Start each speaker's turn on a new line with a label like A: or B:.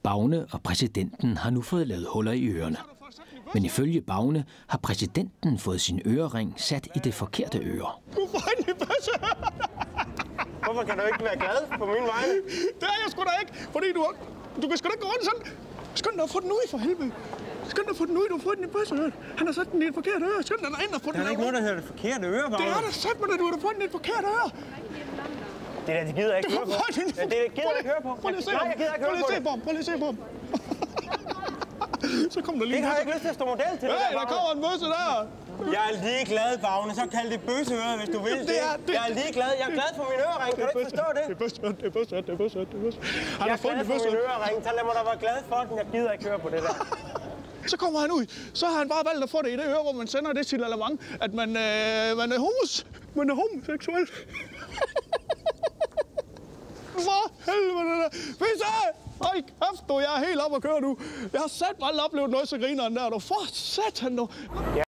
A: Bagne og præsidenten har nu fået lavet huller i ørerne. Men ifølge Bagne har præsidenten fået sin ørering sat i det forkerte øre.
B: Hvorfor kan du ikke være glad på min vegne?
C: Det er jeg sgu da ikke, fordi du kan sgu da ikke gå rundt sådan. Skynd dig at få den ud for helvede. Skynd dig at få den ud, du har fået den i bøsseøret. Han har sat den i et forkert øre. Skynd dig ind og få den.
B: Der er ikke noget, der hedder det forkerte øre, Bagne.
C: Det er da sagt mig, at du har fået den i et forkert øre.
B: Det der, det gider jeg ikke høre på. Det gider jeg ikke høre på.
C: Prøv lige at se ham. Prøv lige at se på ham. Så kom der lige.
B: Det har jeg ikke lyst til at stå model til.
C: Hey, der kommer en bøsse der.
B: Jeg er ligeglad, Bagne. Så kald det bøsseøre, hvis du vil det. Jeg er ligeglad. Jeg er glad for min ørering. Kan du ikke forstå det?
C: Det er bøsseøret.
B: Jeg er glad for min ørering. Så lad mig da være glad for den. Jeg gider ikke høre på det der.
C: Så kommer han ud. Så har han bare valgt at få det i det øre, hvor man sender det signalement, at man er homoseksuel. For helvede da. Pisse! Hold kæft, du. Jeg er helt op at køre nu. Jeg har sat mig aldrig oplevet noget så grineren der. Du for satan nu.